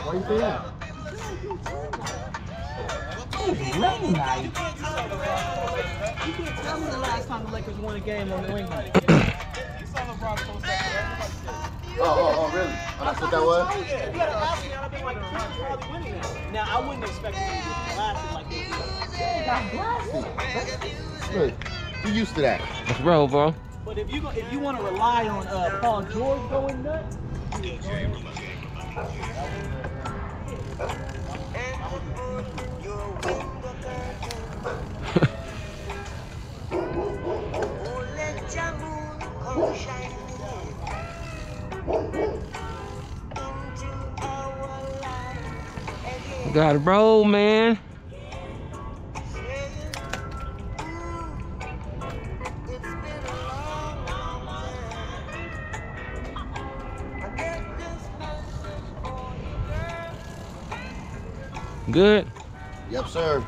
Why you say that? It's rain night. You can't tell me the last time the Lakers won a game on New England. Oh, really? Oh, that's what that was? You gotta ask me, I've been like, the Clippers probably winning that. Now, I wouldn't expect them to get blasted like they did. Got blasted. Look, you used to that. Let's roll, bro. But if you want to rely on Paul George going nuts, Gotta roll, man. Good. Yep, sir.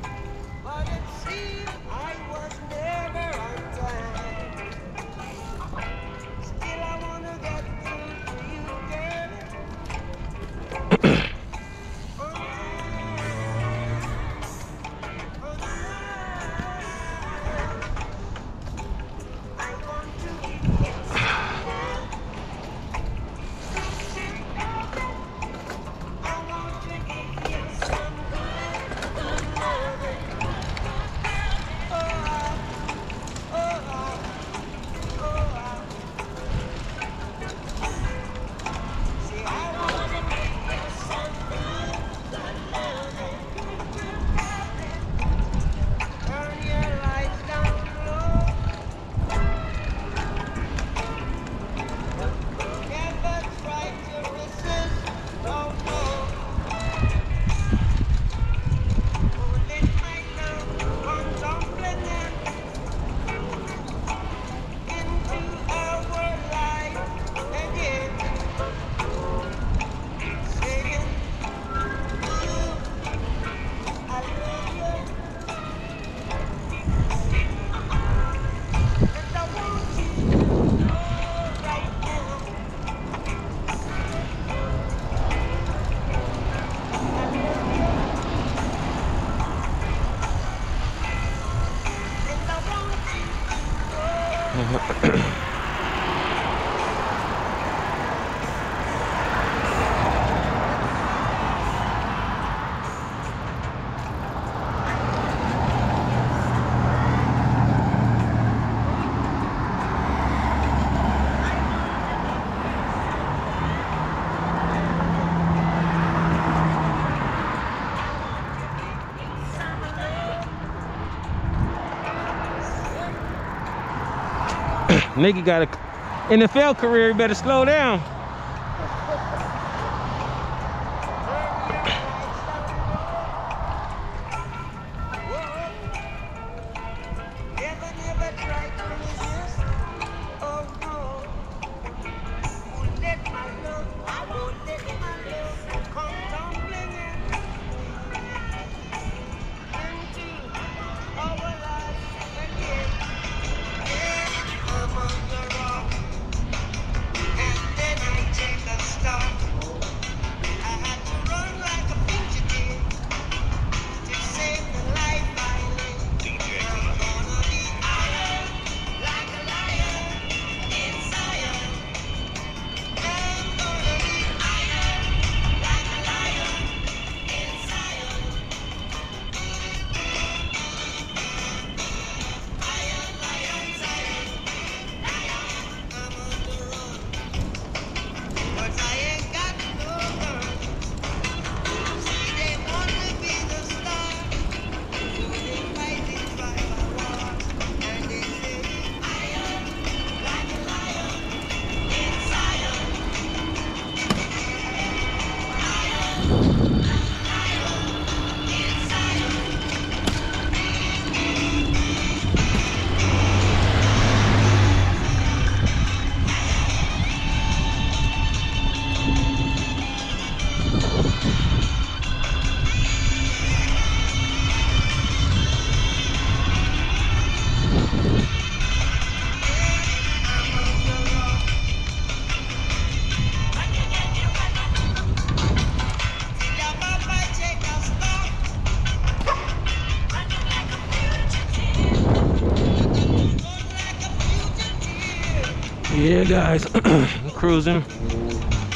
Nigga got a NFL career, you better slow down. Yeah, guys, cruising